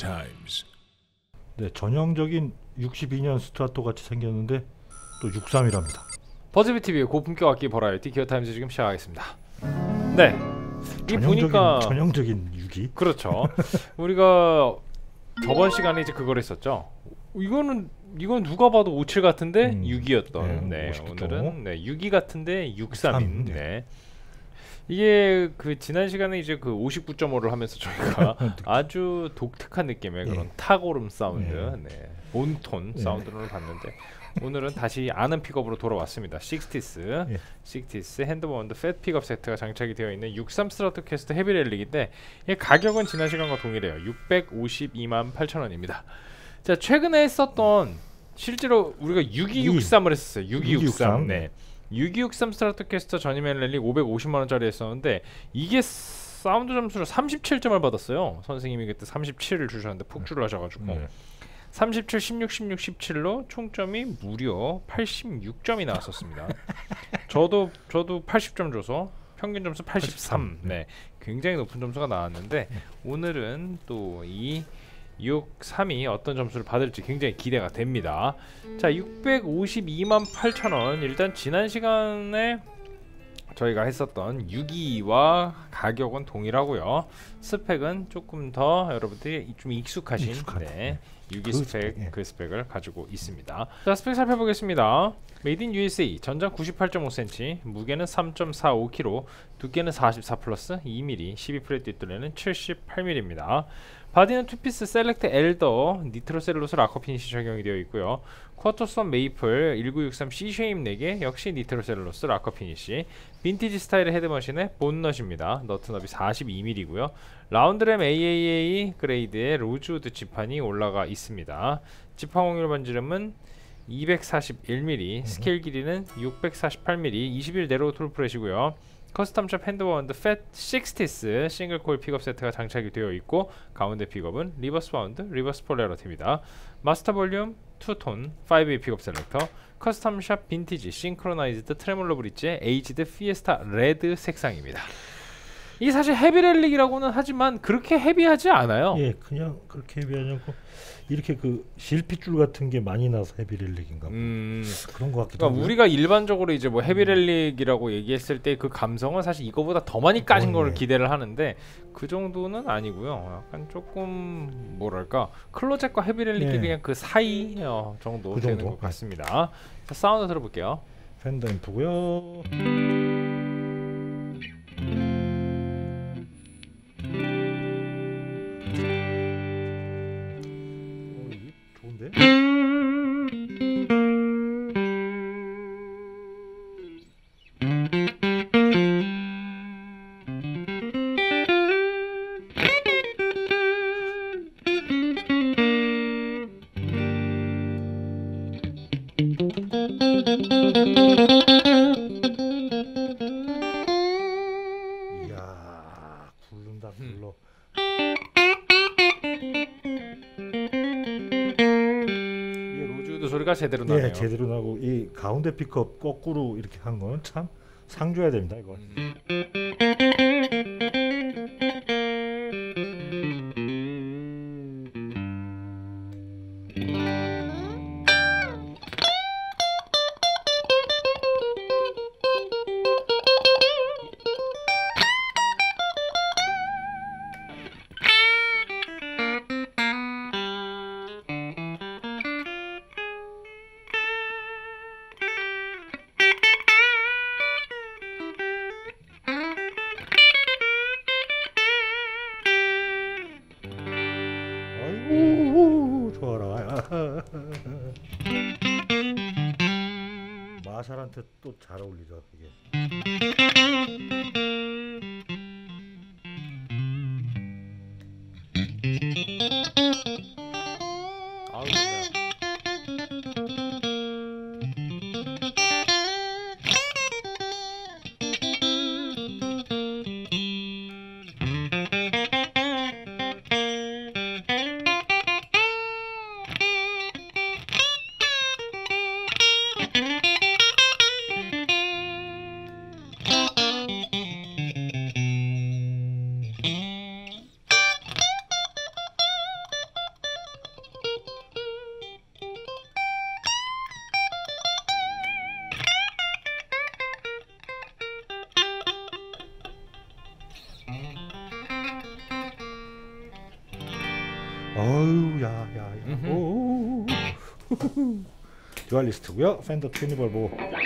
times. 네, 전형적인 62년 스트라토 같이 생겼는데 또 63이랍니다. 버즈비TV의 고품격 악기 버라이어티 기어타임즈 지금 시작하겠습니다. 네, 이 보니까 전형적인 62. 그렇죠. 우리가 저번 시간에 이제 그걸 했었죠. 이건 누가 봐도 57 같은데 6이었던. 네, 오늘은 6이 같은데 63인. 네. 이게 그 지난 시간에 이제 그 59.5를 하면서 저희가 아주 독특한 느낌의 그런 타고름 사운드, 몬톤 사운드를 봤는데 오늘은 다시 아는 픽업으로 돌아왔습니다. 식티스 핸드바운드 팻 픽업 세트가 장착이 되어 있는 63 스트라토캐스터 헤비렐릭인데 가격은 지난 시간과 동일해요. 652만 8천원입니다. 자, 최근에 했었던 실제로 우리가 6263을 했었어요. 6263. 네. 6263 스트라토캐스터 전임의 렐릭 550만원짜리 했었는데 이게 사운드 점수를 37점을 받았어요. 선생님이 그때 37을 주셨는데 폭주를 하셔가지고 37, 16, 16, 17로 총점이 무려 86점이 나왔었습니다. 저도 80점 줘서 평균 점수 83. 네, 굉장히 높은 점수가 나왔는데 오늘은 또 이 63이 어떤 점수를 받을지 굉장히 기대가 됩니다. 자, 652만 8천원. 일단 지난 시간에 저희가 했었던 6기와 가격은 동일하고요. 스펙은 조금 더 여러분들이 좀 익숙하신 6기 스펙, 그 스펙을 가지고 있습니다. 자, 스펙 살펴보겠습니다. 메이드 인 USA, 전장 98.5cm, 무게는 3.45kg, 두께는 44 플러스 2mm, 12프렛 뒷둘레는 78mm입니다. 바디는 투피스 셀렉트 엘더 니트로셀룰로스 락커 피니시 적용이 되어 있고요. 쿼터선 메이플 1963 C 쉐임 4개 역시 니트로셀룰로스 락커 피니시. 빈티지 스타일의 헤드머신의 본넛입니다. 너트너비 42mm고요. 라운드램 AAA 그레이드의 로즈우드 지판이 올라가 있습니다. 지판 확률 반지름은 241mm, 스케일 길이는 648mm, 21 네로우 톨프렛이고요. 커스텀샵 핸드바운드 팻 식스티스 싱글 코일 픽업 세트가 장착이 되어 있고 가운데 픽업은 리버스 바운드 리버스 폴레러티입니다. 마스터 볼륨 투톤 5A 픽업 셀렉터, 커스텀샵 빈티지 싱크로나이즈드 트레몰로 브릿지의 에이지드 피에스타 레드 색상입니다. 이게 사실 헤비렐릭이라고는 하지만 그렇게 헤비하지 않아요. 예, 그냥 그렇게 헤비하지 않고 이렇게 그 실핏줄 같은 게 많이 나서 헤비렐릭인가 그런 것 같기도 하고. 우리가 일반적으로 이제 뭐 헤비렐릭이라고 얘기했을 때 그 감성은 사실 이거보다 더 많이 까진 거를 기대를 하는데 그 정도는 아니고요. 약간 조금 뭐랄까 클로젯과 헤비렐릭이 그냥 그 사이 정도 그 되는 것 같습니다. 자, 사운드 들어볼게요. 팬더 앰프고요. 좋은데? 이야, 굴른다 굴러. 소리가 제대로 나네요. 네, 제대로 나고 이 가운데 픽업 거꾸로 이렇게 한 거는 참 상 줘야 됩니다, 이거. 아이고 좋아라. 마샬한테 또 잘 어울리죠 이게. 아우 좋네요. 듀얼리스트고요. 팬더 트윈볼보.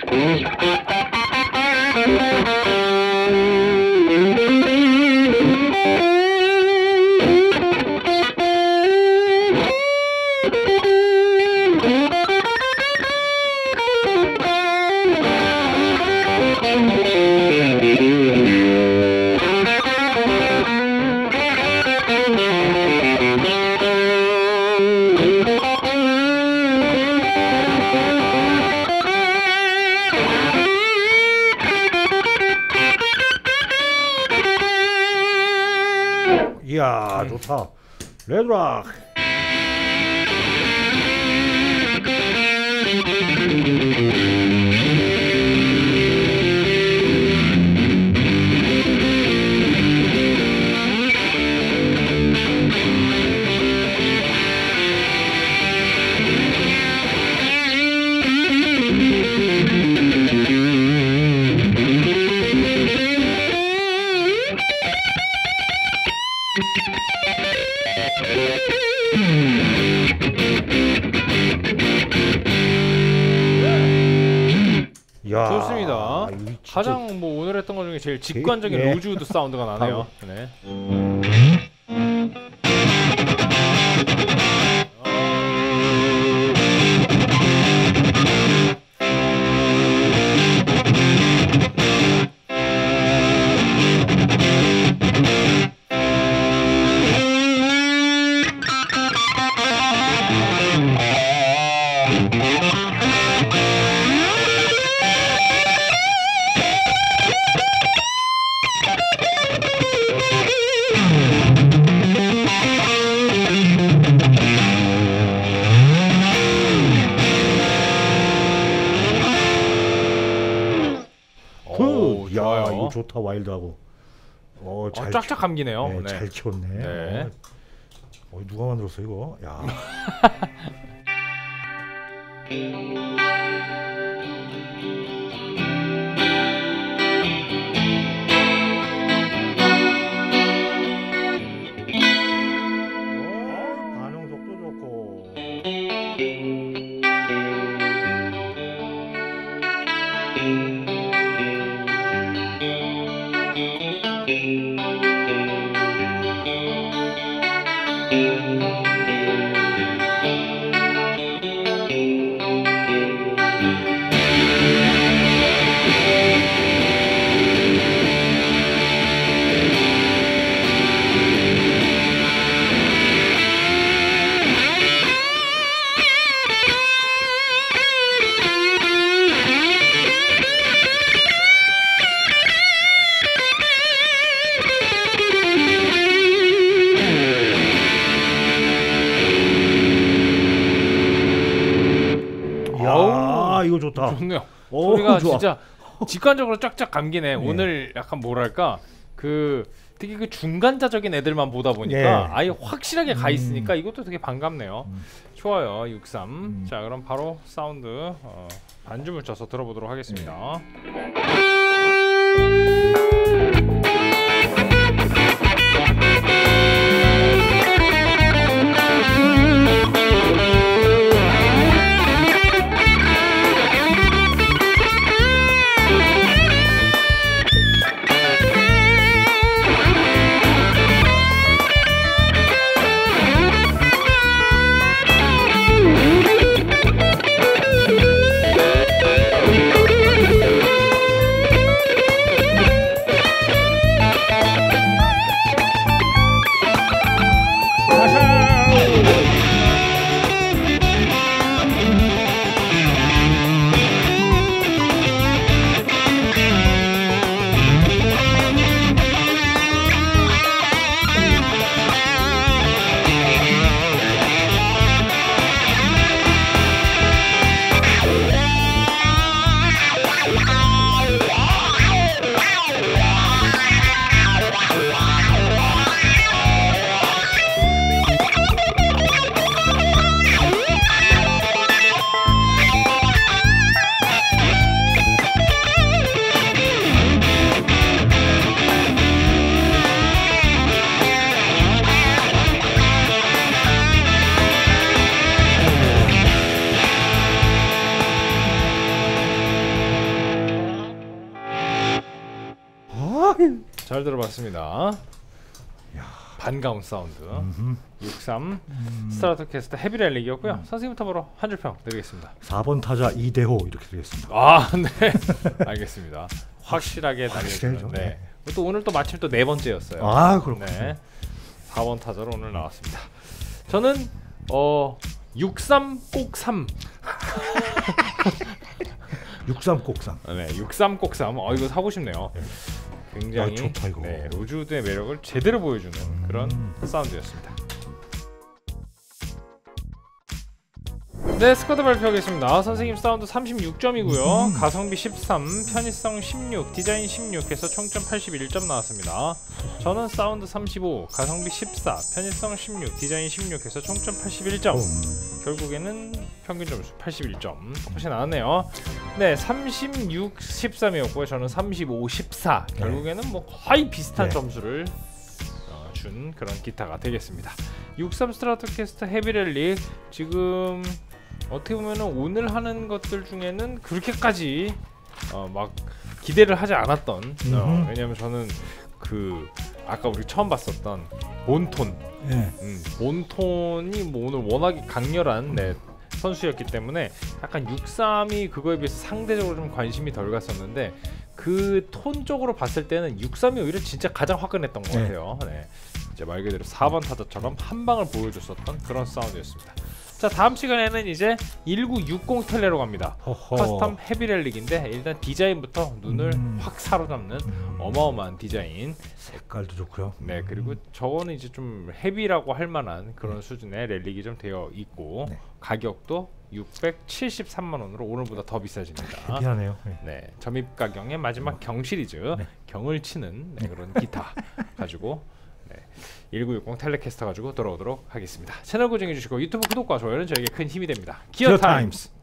이야 좋다. 레드락. 야, 좋습니다. 가장 뭐 오늘 했던 것 중에 제일 직관적인 예. 로즈우드 사운드가 나네요. 네. 야 좋아요. 이거 좋다. 와일드하고. 잘 쫙쫙 감기네요. 네, 네. 잘 키웠네. 네. 누가 만들었어 이거? 야. 반응 속도 좋고. 야 이거 좋다. 좋네요. 오, 소리가 좋아. 진짜 직관적으로 쫙쫙 감기네. 예. 오늘 약간 뭐랄까 되게 그 중간자적인 애들만 보다 보니까 예. 아예 확실하게 가 있으니까 이것도 되게 반갑네요. 좋아요. 63. 자, 그럼 바로 사운드 반줌을 쳐서 들어보도록 하겠습니다. 잘 들어봤습니다. 반가운 사운드. 63 스트라토캐스터 헤비렐릭이었고요. 선생님부터 바로 한 줄 평 드리겠습니다. 4번 타자 이대호 이렇게 드리겠습니다. 아, 네. 알겠습니다. 확실하게 확실하죠. 네. 또 오늘 또 마침 또 네 번째였어요. 아, 그렇군요. 네. 4번 타자로 오늘 나왔습니다. 저는 63 꼭 3. 63 꼭 3. 네, 63 꼭 3. 이거 사고 싶네요. 굉장히 좋다, 이거. 네, 로즈우드의 매력을 제대로 보여주는 그런 사운드였습니다. 네, 스쿼드 발표하겠습니다. 선생님 사운드 36점이고요. 가성비 13, 편의성 16, 디자인 16해서 총점 81점 나왔습니다. 저는 사운드 35, 가성비 14, 편의성 16, 디자인 16해서 총점 81점. 결국에는 평균 점수 81점 똑같이 나왔네요. 네, 36, 13이었고요. 저는 35, 14. 결국에는 뭐 거의 비슷한 점수를 준 그런 기타가 되겠습니다. 63 스트라토캐스터 헤비렐릭 지금 어떻게 보면은 오늘 하는 것들 중에는 그렇게까지 막 기대를 하지 않았던 왜냐면 저는 그 아까 우리 처음 봤었던 몬톤 몬톤이 뭐 오늘 워낙에 강렬한 선수였기 때문에 약간 63이 그거에 비해서 상대적으로 좀 관심이 덜 갔었는데 그 톤 쪽으로 봤을 때는 63이 오히려 진짜 가장 화끈했던 것 같아요. 네. 이제 말 그대로 4번 타자처럼 한 방을 보여줬었던 그런 사운드였습니다. 자, 다음 시간에는 이제 1960 텔레로 갑니다. 커스텀 헤비렐릭인데 일단 디자인부터 눈을 확 사로잡는 어마어마한 디자인. 색깔도 좋고요. 네, 그리고 저거는 이제 좀 헤비라고 할 만한 그런 수준의 렐릭이 좀 되어 있고 가격도 673만 원으로 오늘보다 더 비싸집니다. 헤비하네요. 네, 점입 가격의 마지막 경 시리즈 경을 치는 그런 기타 가지고 1960 텔레캐스터 가지고 돌아오도록 하겠습니다. 채널 고정해 주시고 유튜브 구독과 좋아요는 저에게 큰 힘이 됩니다. 기어 타임스.